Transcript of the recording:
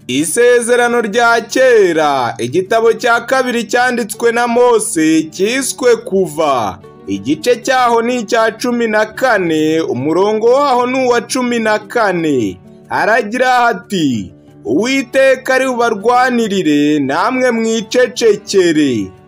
Isezerano rya kera, igitabo cya kabiri cyanditswe na Mose cyiswe Kuva. Igice cyaho ni icya 14, umurongo waho ni uwa 14. Haragira hati: Uwiteka ari bubarwanirire, namwe mwicecekere.